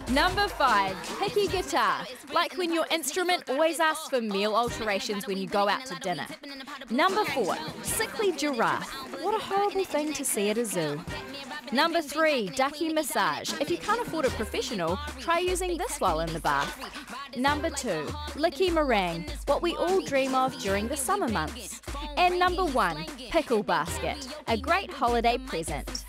Number 5, picky guitar. Like when your instrument always asks for meal alterations when you go out to dinner. Number 4, sickly giraffe. What a horrible thing to see at a zoo. Number 3, ducky massage. If you can't afford a professional, try using this while in the bath. Number 2, licky meringue. What we all dream of during the summer months. And number 1, pickle basket. A great holiday present.